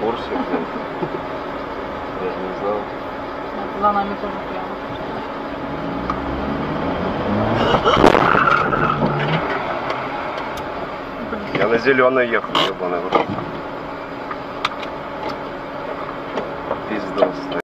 курсе, блин. Даже не знал. За нами тоже прямо. Я на зеленой ехал, ебаный в рот. Пиздос.